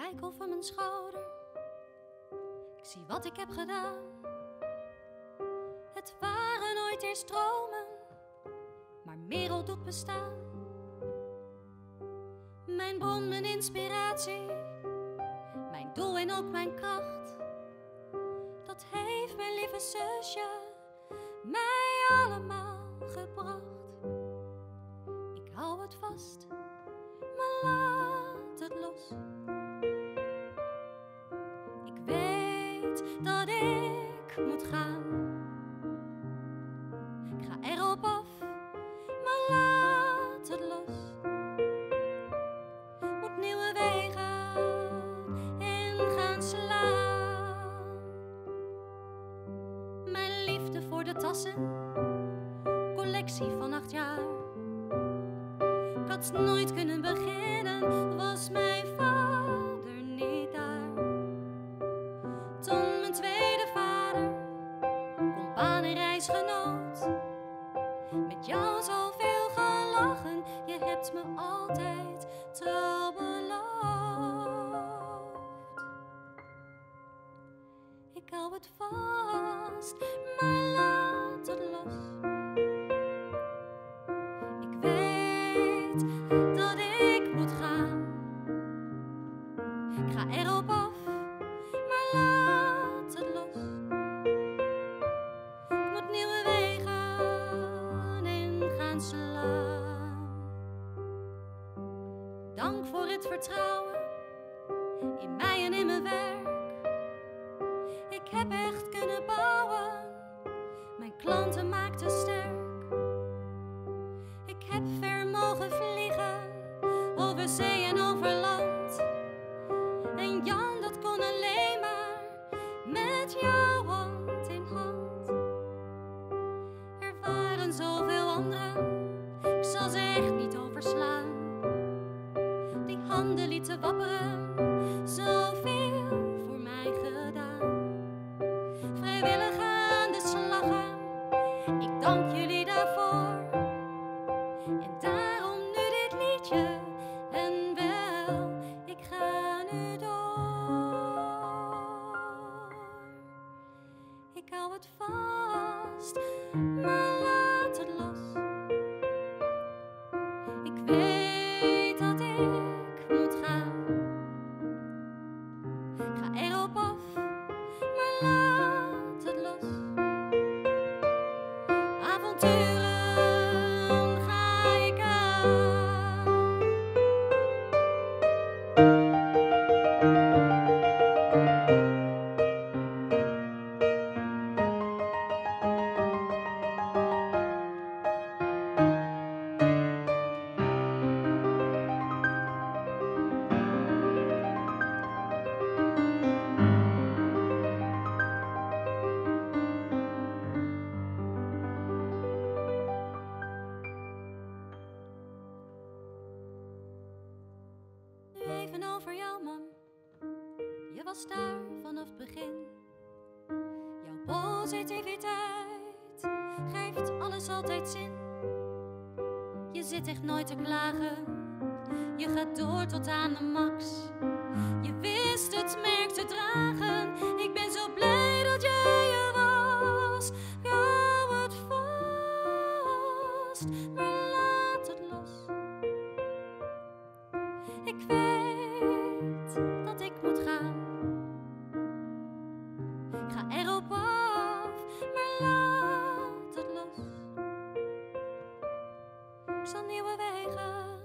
kijk over mijn schouder. Ik zie wat ik heb gedaan. Het waren ooit eerst dromen, maar Merel doet bestaan. Mijn bron, mijn inspiratie, mijn doel en ook mijn kracht. Dat heeft mijn lieve zusje mij allemaal gebracht. Ik hou het vast, maar laat het los. Ik weet dat ik moet gaan. Ik ga erop af, maar laat het los. Moet nieuwe wegen in gaan slaan. Mijn liefde voor de tassen, collectie van 8 jaar. Ik had nooit kunnen beginnen, was mijn vader niet daar. Tom, mijn tweede vader, compaan en reisgenoot. Met jou zoveel gelachen, je hebt me altijd trouw beloofd. Ik hou het vast, maar laat het los. Ik weet dat ik moet gaan. Ik ga erop af, maar laat het los. Ik moet nieuwe wegen in gaan slaan. Dank voor het vertrouwen in mij en in mijn werk. Ik heb echt kunnen bouwen, mijn klanten maakten sterk. Ik heb ver mogen vliegen, over zee en over land. En Jan, dat kon alleen maar met jou hand in hand. Er waren zoveel anderen, ik zal ze echt niet overslaan. Die handen lieten wapperen, zoveel voor mij gedaan. Vrijwillig aan de slag, ik dank jullie daarvoor. En daarom nu dit liedje, en wel, ik ga nu door. Ik hou het vast, maar laat het los. Ik weet dat ik moet gaan. Ik ga erop af, maar laat het los. Avonturen ga ik aan. Nu even over jou, man. Je was daar vanaf het begin. Jouw positiviteit geeft alles altijd zin. Je zit echt nooit te klagen, je gaat door tot aan de max. Je wist het merk te dragen, ik ben zo blij dat jij er was. Ik hou het vast, maar laat het los. Ik weet dat ik moet gaan. Ik ga erop af, maar laat het los. Ik zal nieuwe wegen